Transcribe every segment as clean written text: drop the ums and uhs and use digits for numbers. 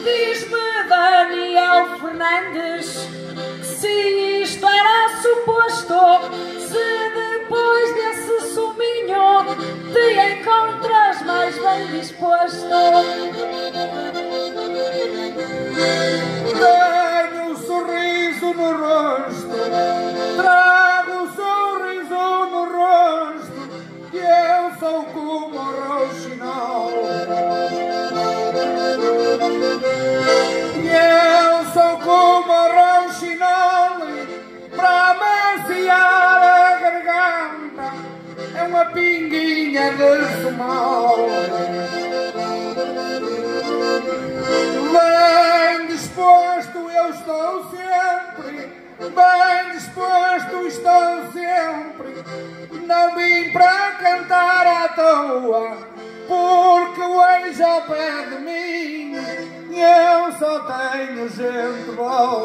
Diz-me Daniel Fernandes se isto era suposto, se depois desse suminho te encontras mais bem disposto. Tenho um sorriso no rosto, trago um sorriso no rosto, que eu sou como o rouxinol. Eu sou como o rouxinol, para amaciar a garganta é uma pinguinha de sumol. Bem disposto eu estou sempre, bem disposto estou sempre, não vim para cantar à toa, porque hoje ao pé de mim eu só tenho gente boa.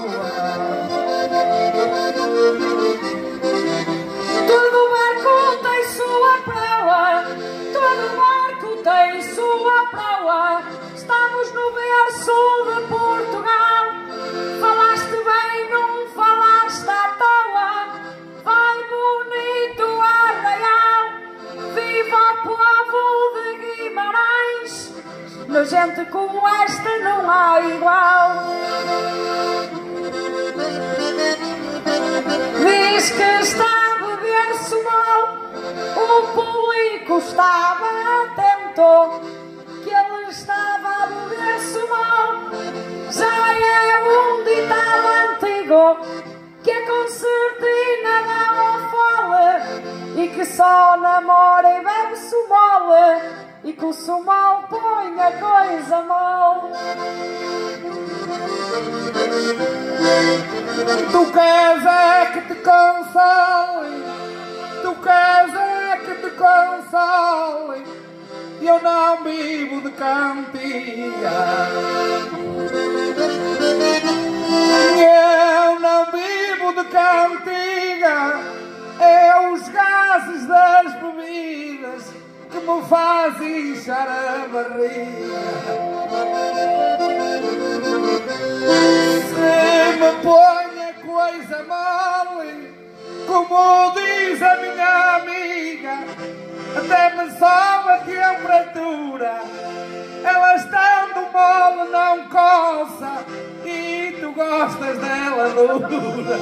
Todo barco tem sua proa, todo barco tem sua proa. Estamos no berço de Portugal. Falaste bem, não falaste à toa. Vai bonito Arraial. Viva o povo de Guimarães. Na gente como esta não há igual. Diz que está a beber sumol, o público estava atento, que ele estava a beber sumol. Já é um ditado antigo, que a concertina dá ao fole, e que só namora e bebe sumol, e que o sumol põe a coisa mal. Tu queres é que te console, tu queres é que te console, eu não vivo de cantiga. Eu não vivo de cantiga, é os gases das bebidas que me fazem inchar a barriga. Se me põe a coisa mole, como diz a minha amiga, até me sobe a temperatura, ela estando mole não coça, e tu gostas dela dura.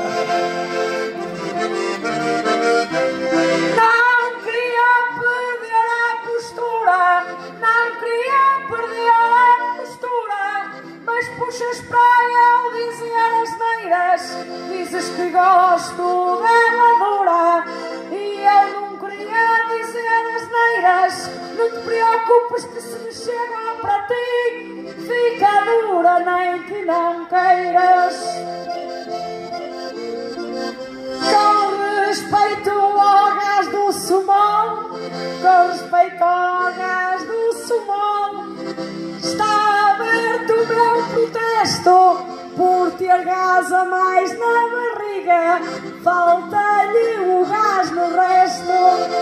Não queria perder a postura, não queria perder a postura, mas puxas para eu dizer asneiras, dizes que gosto dela dura, e eu não queria dizer asneiras. Não te preocupes que se me chega para ti, fica dura nem que não queiras. Com respeito ao gás do sumol, com respeito ao gás do sumol, está aberto o meu protesto por ter gás a mais na barriga, falta-lhe o gás no resto.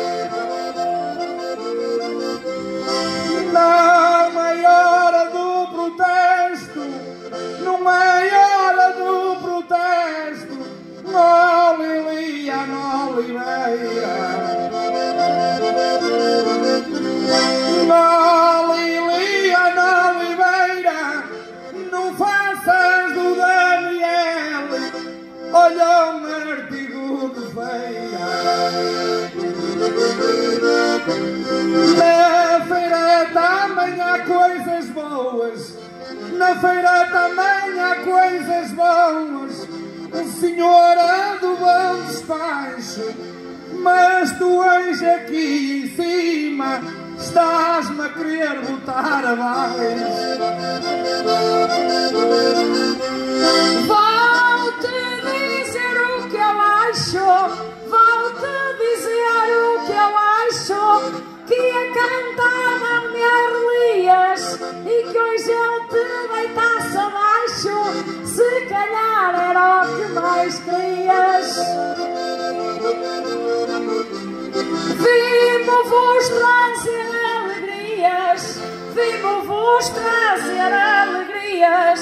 Não é hora do protesto, não é hora do protesto, não Lilia, não Oliveira. Não Lilia, não Oliveira, não faças do Daniel, olha um artigo de feira. Na feira também há coisas boas, na feira também há coisas boas, o senhor é do bom despacho, mas tu hoje aqui em cima estás-me a querer botar abaixo. Vou-te dizer o que eu acho, vou-te dizer o que eu acho, que a cantar não me arrelias e que hoje eu te deitasse abaixo, se calhar era o que mais querias. Vimos-vos trazer alegrias, vimos-vos trazer alegrias.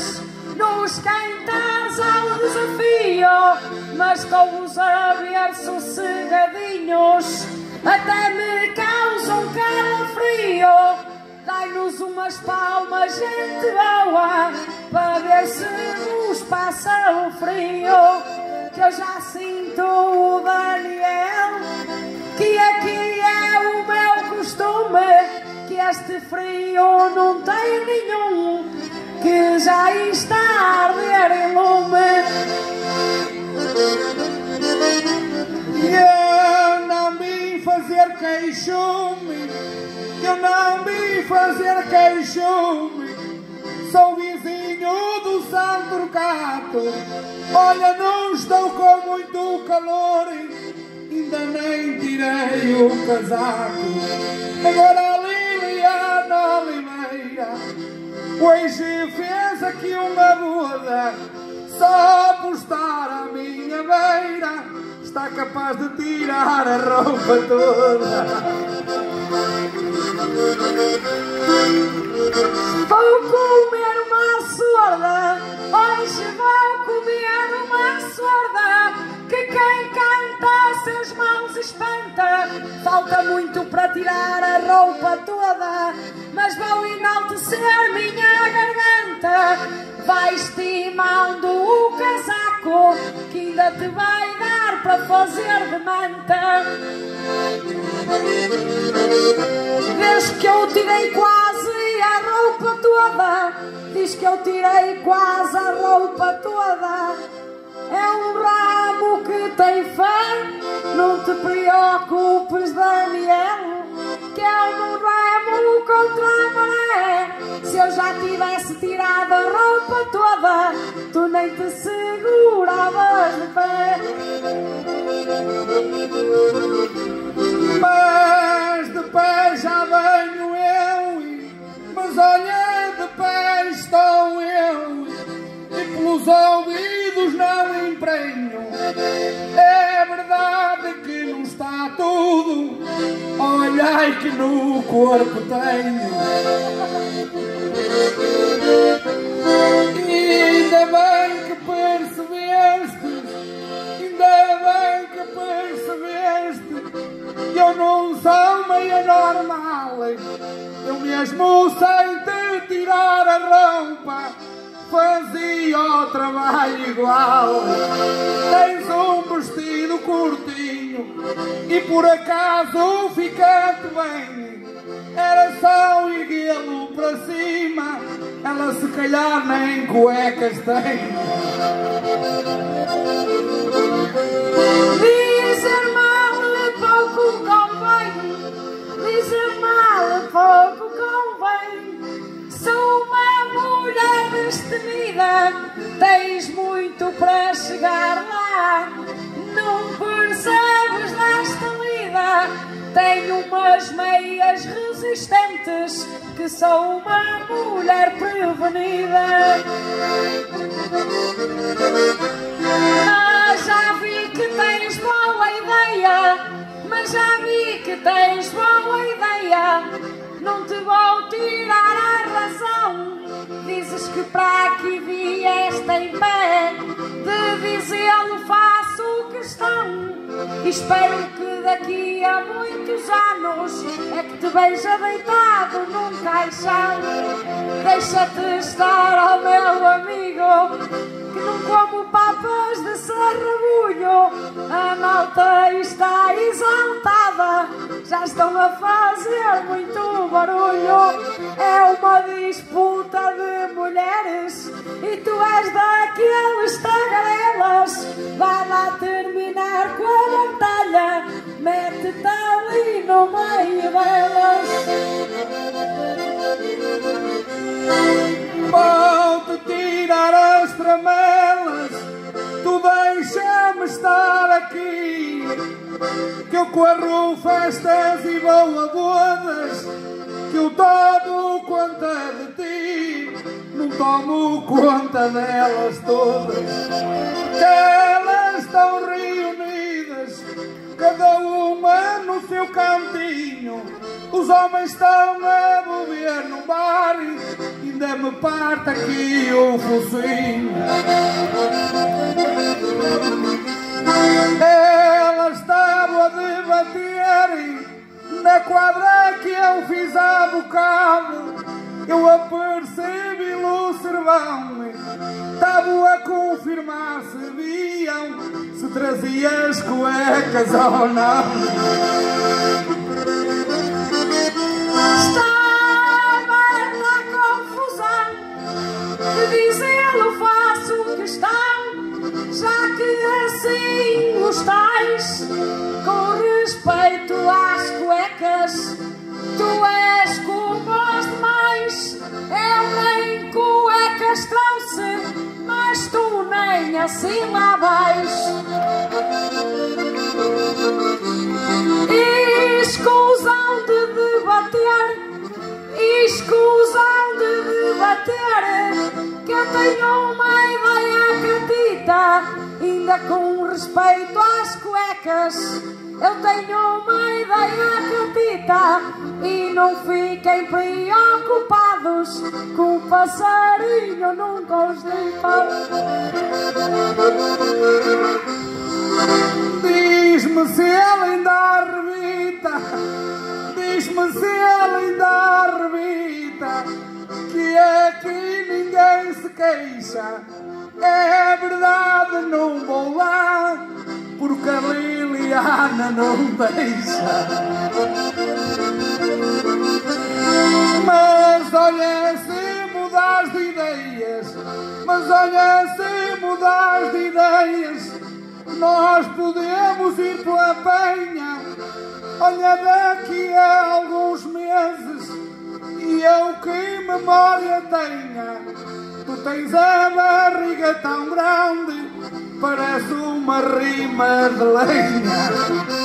esquentas ao desafio, mas com os a ver sossegadinhos até me causam calafrio. Dai-nos umas palmas, gente boa, para ver se nos passa o frio. Que eu já sinto o Daniel, que aqui é o meu costume, que este frio não tem nenhum, que já está a arder em lume. Eu não vim fazer queixume, eu não vim fazer queixume, sou vizinho do Santo Turcato. Olha, não estou com muito calor, ainda nem tirei o casaco. Agora a Liliana Oliveira hoje fez aqui uma boda, só por estar à minha beira está capaz de tirar a roupa toda. Vou comer uma sorda, hoje vou comer uma sorda, que quem canta seus mãos espanta. Falta muito para tirar a roupa toda, mas vou enaltecer minha garganta. Vai estimando o casaco, que ainda te vai dar para fazer de manta. Diz que eu tirei quase a roupa toda, diz que eu tirei quase a roupa toda. É um ramo que tem fé, não te preocupes, Daniel, que é um ramo contra a maré. Se eu já tivesse tirado a roupa toda, tu nem te seguravas de pé. Mas de pé já venho eu, mas olha, de pé estou eu, e pelos ouvidos não emprenho. É verdade que não está tudo, olhai que no corpo tenho. Ainda bem que percebeste, ainda bem que percebeste, que eu não sou meio normal. Eu mesmo sem te tirar a roupa fazia o trabalho igual. Tens um vestido curtinho e por acaso fica-te bem. Era só erguê-lo para cima, ela se calhar nem cuecas tem. Dizer mal pouco convém, dizer mal pouco convém. Sou uma mulher destemida, tens muito para chegar lá. Não percebes desta lida, tenho umas meias resistentes, que sou uma mulher prevenida. Mas já vi que tens boa ideia, mas já vi que tens boa ideia. Não te vou tirar a razão, dizes que para aqui vieste em pé, de dizê-lo faço questão. E espero que daqui a muitos anos é que te veja deitado num caixão. Deixa-te estar, ó meu amigo, que não como papas de sarrabulho. A malta está exaltada, já estão a fazer muito barulho. É uma disputa de mulheres e tu és daqueles tagarelas. Vai lá terminar com a batalha, mete-te ali no meio delas. Vou-te tirar as tramelas, tu deixa-me estar aqui, que eu corro festas e vou a bodas, que eu tomo conta de ti, não tomo conta delas todas, que elas estão reunidas, cada uma no seu cantinho, Os homens estão a beber num bar, ainda me parte aqui o focinho. Elas estavam a debater na quadra que eu fiz há bocado. Eu apercebi-lhe o servão, estavam a confirmar se viam, se trazias cuecas ou não. Estava na confusão de dizê-lo, faço questão, já que assim gostais, com respeito às cuecas, tu és como os demais. Eu nem cuecas trouxe, mas tu nem assim lá vais. Escusam de debater, escusam de debater, que eu tenho uma ideia catita, ainda com respeito às cuecas. Eu tenho uma ideia catita, e não fiquem preocupados, com o passarinho nunca os deita. Diz-me se ela ainda arrebita, diz-me se ela ainda arrebita, que aqui ninguém se queixa. É verdade, não vou lá, porque a Liliana não deixa. Mas olha, se mudares de ideias, mas olha, se mudares de ideias, nós podemos ir pela penha. Olha, daqui a alguns meses, e eu que memória tenha, tu tens a barriga tão grande, parece uma rima de lenha.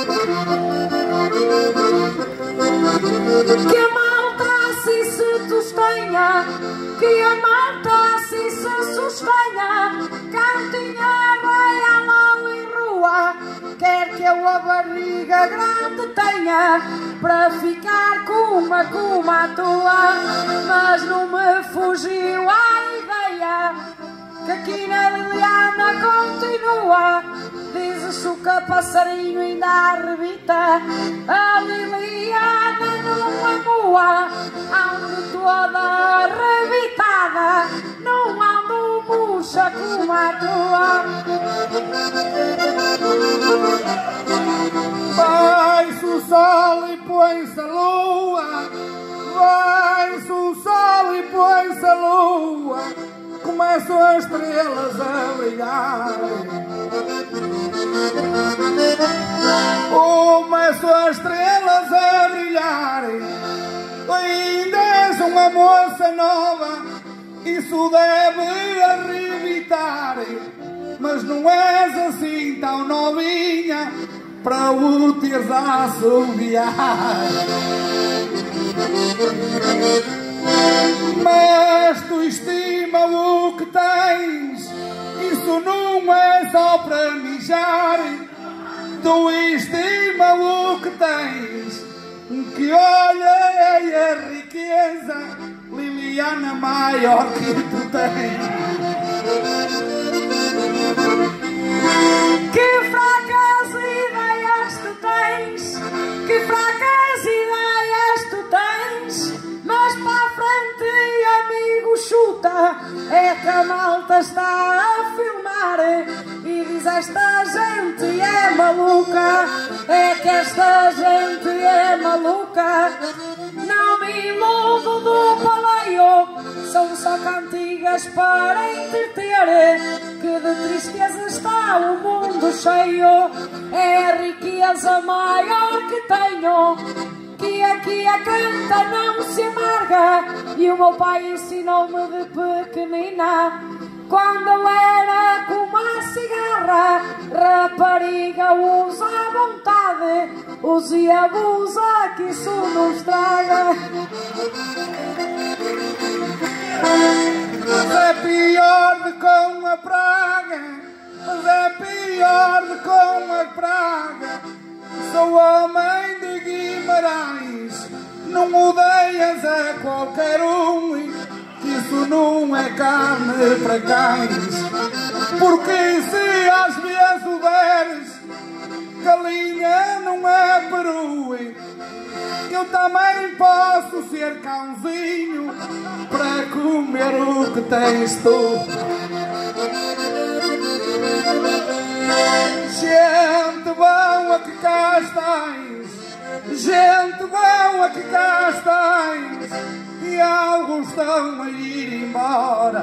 Que a malta assim se sustenha, que a malta assim se sustenha, cantinha real em rua, quer que eu a barriga grande tenha, para ficar como a tua. Mas não me fugiu a ideia, que aqui na Liliana continua. Dizes-se que o passarinho ainda arrebita, a Liliana não amua, ando toda arrebitada, não ando murcha como a tua. Vai-se o sol e põe-se a lua, vai-se o sol e põe-se a lua, começam as estrelas a brilhar. Começam as estrelas a brilhar. Ainda és uma moça nova, isso deve arrebitar, mas não és assim tão novinha para o teres a assobiar. Mas tu estima o que tens, isso não é só para mijar. Tu estima o que tens, que olha é a riqueza, Liliana, maior que tu tens. Que fracas ideias tu tens, que fracas ideias tu tens, mas para a frente, amigo, chuta, é que a malta está a filmar e diz: esta gente é maluca, é que esta gente é maluca. Não me iludo do paleio, são só cantigas para entreter, que de tristeza está o mundo cheio, é a riqueza maior que tenho, que aqui a canta não se amarga. E o meu pai ensinou-me de pequenina, quando eu era como a cigarra, rapariga usa à vontade, use e abusa, que isso não estraga. Mas é pior de com a praga, mas é pior de com a praga. Sou homem de Guimarães, carne para cães, porque se às vezes o deres, galinha não é perue, eu também posso ser cãozinho para comer o que tens tu. Gente boa que cá estás, gente boa que cá estás, e alguns estão a ir embora,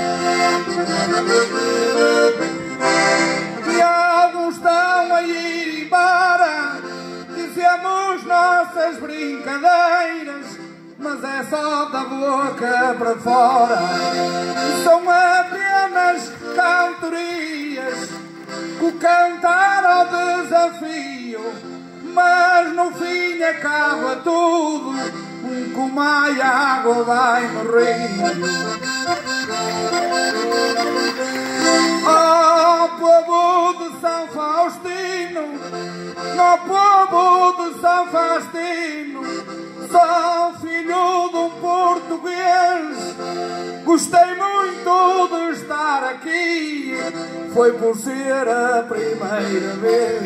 e alguns estão a ir embora. Dizemos nossas brincadeiras, mas é só da boca para fora. São apenas cantorias, o cantar ao desafio, mas no fim acaba tudo como a água vai no rio. Oh, povo de São Faustino, oh, povo de São Faustino, sou filho de um português, gostei muito de estar aqui, foi por ser a primeira vez.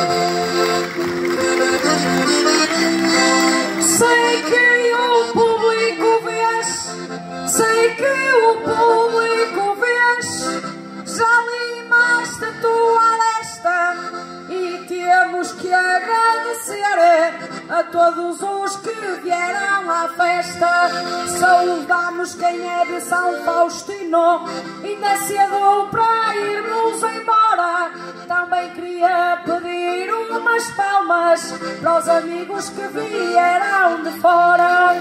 Sei que o público vês, sei que o público vês, já limaste a tua aresta e temos que agradecer a todos os que vieram à festa. Saudamos quem é de São Faustino, ainda é cedo para irmos embora. Também queria pedir umas palmas para os amigos que vieram de fora.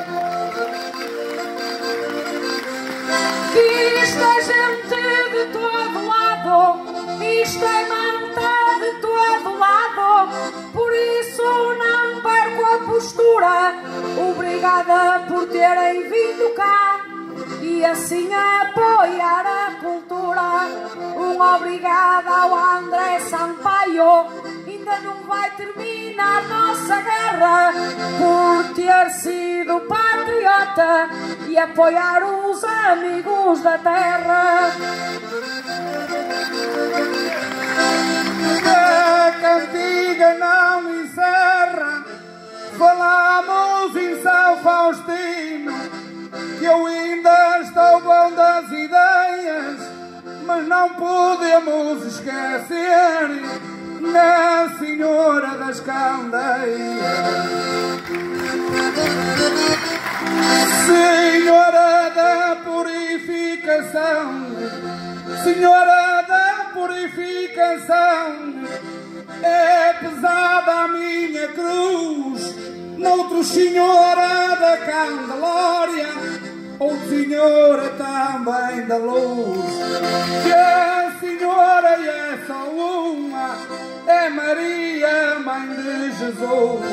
Isto é gente de todo lado, isto é manta de todo lado, por isso não perco a postura. Obrigada por terem vindo cá e assim apoiar a cultura. Obrigada ao André Sampaio, ainda não vai terminar nossa guerra, por ter sido patriota e apoiar os amigos da terra. A cantiga não encerra, falamos em São Faustino, que eu ainda estou bom das ideias, mas não podemos esquecer na Senhora das Candeias. Senhora da Purificação, Senhora da Purificação, é pesada a minha cruz, noutro Senhora da Candelória, ou Senhora também da Luz, que a Senhora é só uma, é Maria, Mãe de Jesus.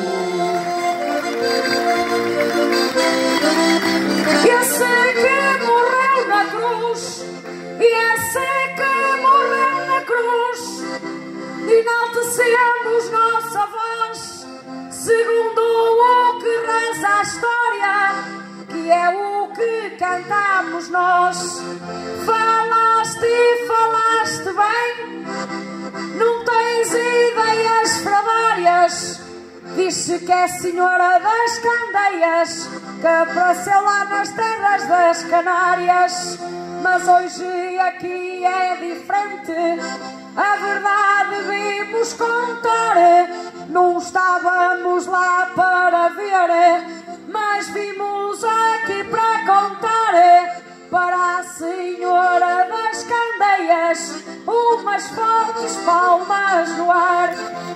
Esse que morreu na cruz, esse que morreu na cruz, enaltecemos nossa voz, segundo o que reza a história, que é o que cantamos nós. Falaste e falaste bem, não tens ideias fradárias. Diz-se que é Senhora das Candeias, que apareceu lá nas terras das Canárias. Mas hoje aqui é diferente, a verdade vimos contar. Não estávamos lá para ver, mas vimos aqui para contar. Para a Senhora das Candeias, umas fortes palmas no ar.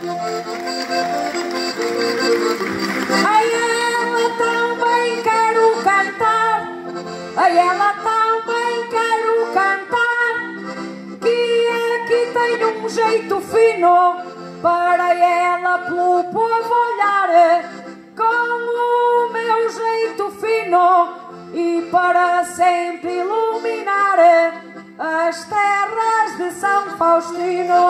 A ela também quero cantar, a ela também quero cantar, que aqui tem um jeito fino, para ela pelo povo olhar, com o meu jeito fino, e para sempre iluminar as terras de São Faustino.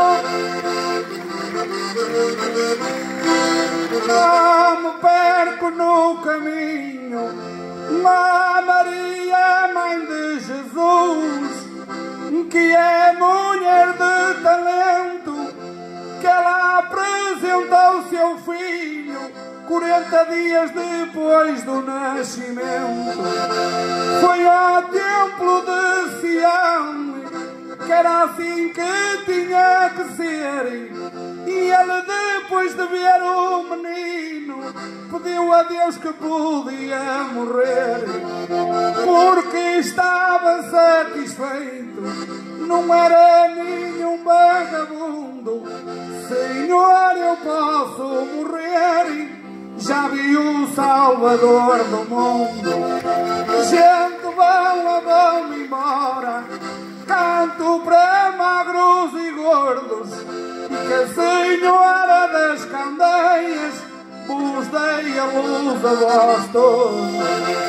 Não me perco no caminho, Maria, Mãe de Jesus. Jesus, que é mulher de talento, que ela apresentou seu filho 40 dias depois do nascimento. Foi ao templo de Sião, que era assim que tinha que ser, e ele, depois de ver o menino, pediu a Deus que podia morrer, porque estava satisfeito, não era nenhum vagabundo. Senhor, eu posso morrer, já vi o Salvador do mundo. Gente, vão-me embora, canto para magros e gordos, e que a Senhora das Candeias vos dei a luz a vós todos.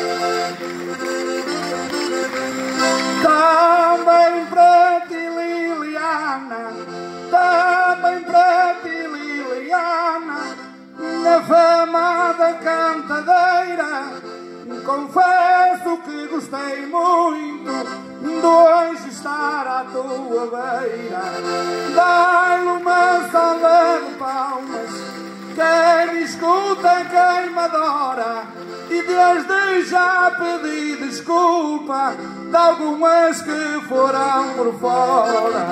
Também para ti, Liliana, também para ti, Liliana, na fama da cantadeira, confesso que gostei muito de hoje estar à tua beira. Dá-lhe uma salva de palmas, quem escuta quem me adora, e desde já pedi desculpa de algumas que foram por fora.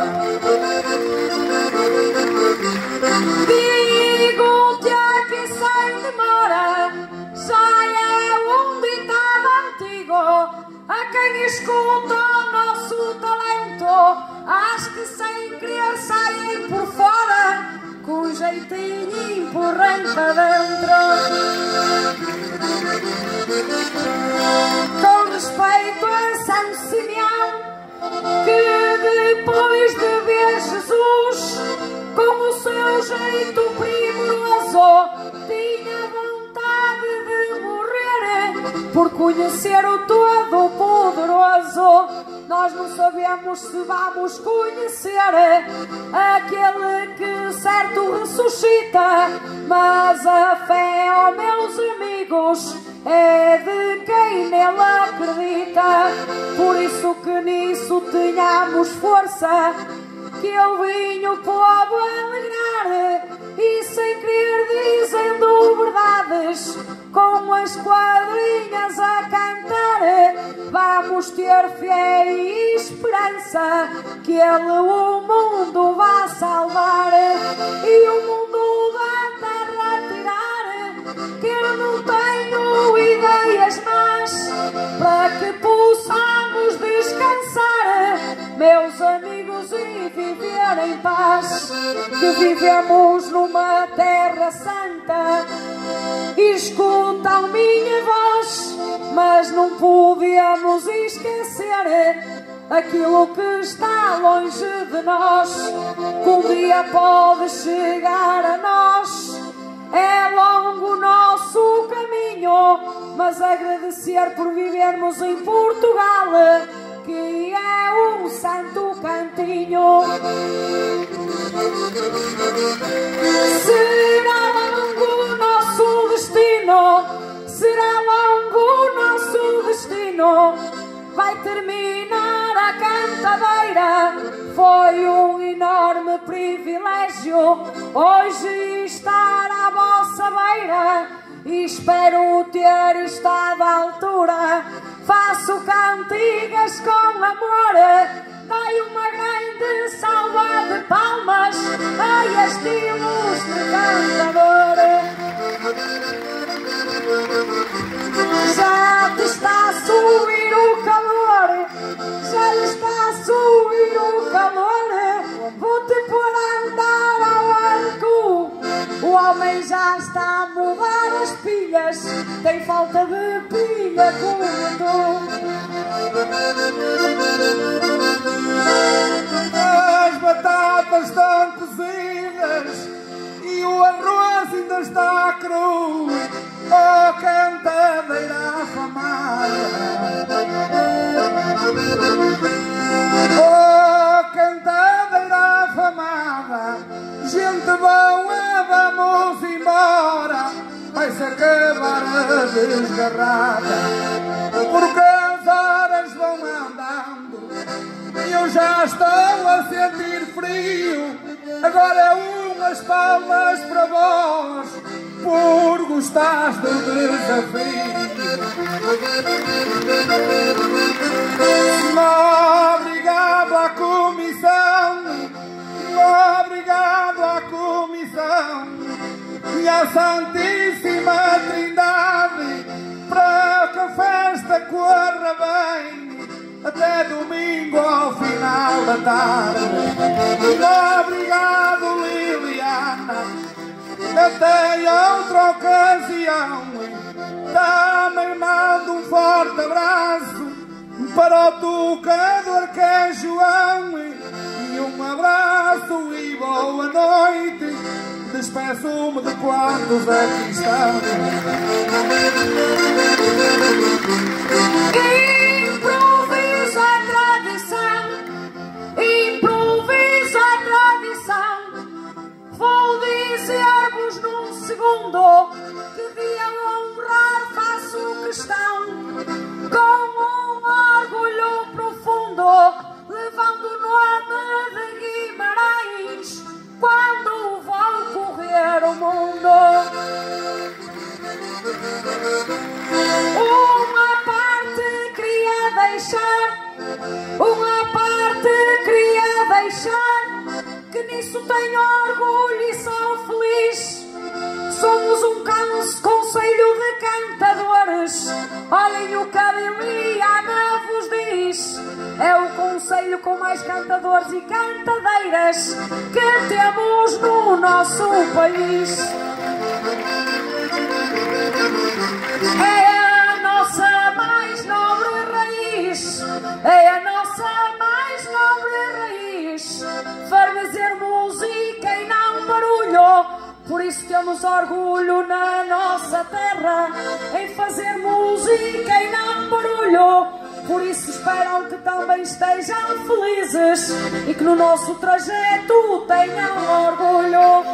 Digo-te aqui sem demora, já é um ditado antigo, a quem escuta o nosso talento, acho que sem querer saem por fora, com jeitinho empurrem para dentro. Com respeito a São Simeão, que depois de ver Jesus com o seu jeito primoroso, tinha vontade de morrer por conhecer o Todo-Poderoso. Nós não sabemos se vamos conhecer aquele que certo ressuscita, mas a fé, ó meus amigos, é de quem nele acredita. Por isso que nisso tenhamos força, que eu vim o povo alegrar, e sem querer dizendo verdades, com as quadrinhas a cantar, vamos ter fé e esperança que ele o mundo vai salvar, e o mundo da terra tirar, que eu não tenho ideias más, para que possamos descansar, meus amigos, e viver em paz. Que vivemos numa terra santa, escutam minha voz, mas não podemos esquecer aquilo que está longe de nós, que um dia pode chegar a nós. É longo o nosso caminho, mas agradecer por vivermos em Portugal, que é um santo cantinho. Será longo o nosso destino, será longo o nosso destino, vai terminar a cantadeira. Foi um enorme privilégio hoje estar à vossa beira, e espero ter estado à altura. Faço cantigas com amor, dai uma grande salva de palmas a este ilustre cantador. Já te está a subir o calor, já lhe está a subir o calor, vou-te pôr a andar ao arco. O homem já está a mudar as pilhas, tem falta de pilha como tu. As batatas estão cozidas e o arroz ainda está cru. Oh, cantadeira afamada, oh, cantadeira afamada, gente boa, vamos embora, vai-se acabar a desgarrada, porque as horas vão andando eu já estou a sentir frio. Agora umas palmas para vós, por gostares do desafio. Obrigado à comissão, obrigado à comissão e à Santíssima Trindade, para que a festa corra bem até domingo ao final da tarde. Obrigado, Liliana, até outra ocasião. Também mando um forte abraço para o tocador que é João, e um abraço e boa noite. Despeço-me de quantos aqui estão. Improviso a tradição, improviso a tradição. Vou dizer-vos num segundo que de a honrar faço questão, com um orgulho profundo, levando o nome de Guimarães quando vou correr o mundo. Uma parte queria deixar que nisso tenho orgulho e sou feliz. Somos um conselho de cantadores. Olhem o que a Liliana vos diz. É o conselho com mais cantadores e cantadeiras que temos no nosso país. É a nossa mais nobre raiz, é a nossa mais nobre raiz, fazer música e não barulho. Por isso temos orgulho na nossa terra, em fazer música e não barulho. Por isso esperam que também estejam felizes e que no nosso trajeto tenham orgulho.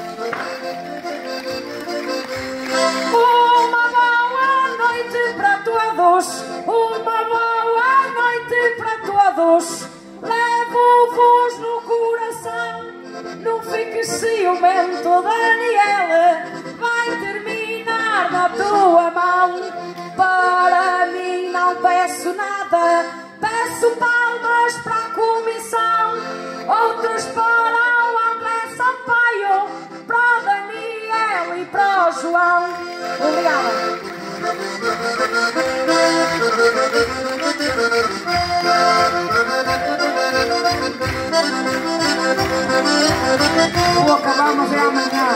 Uma boa noite para todos, uma boa noite para todos. Levo-vos no coração, não fiques ciumento, Daniela. Vai terminar na tua mão. Para mim não peço nada, peço palmas para a comissão, outras para o André Sampaio, para o Daniel e para o João. Obrigada. Vou acabar, mas é amanhã.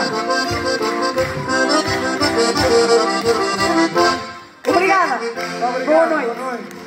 Obrigada. Boa noite.